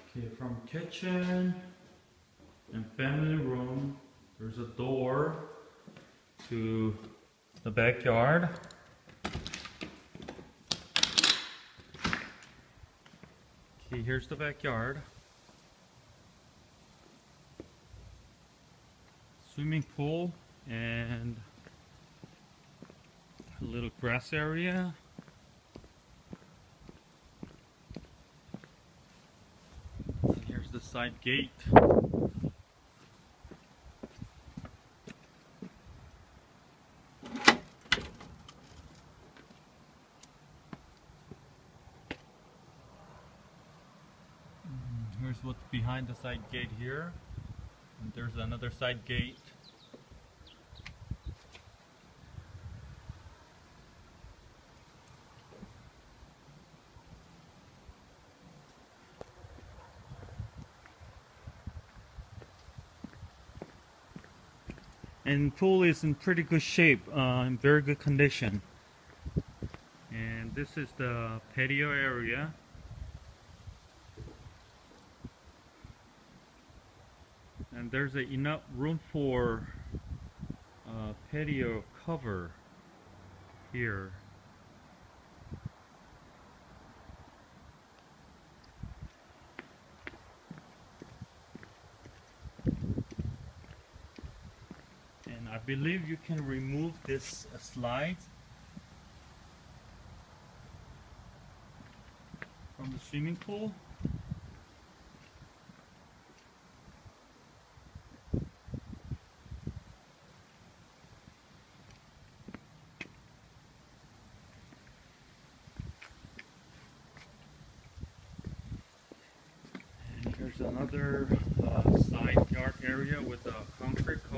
Okay, from kitchen and family room, there's a door to the backyard. Okay, here's the backyard. Swimming pool and a little grass area. And here's the side gate. Here's what's behind the side gate here. And there's another side gate. And pool is in pretty good shape, in very good condition. And this is the patio area. And there's enough room for patio cover here. And I believe you can remove this slide from the swimming pool. And here's another side yard area with a concrete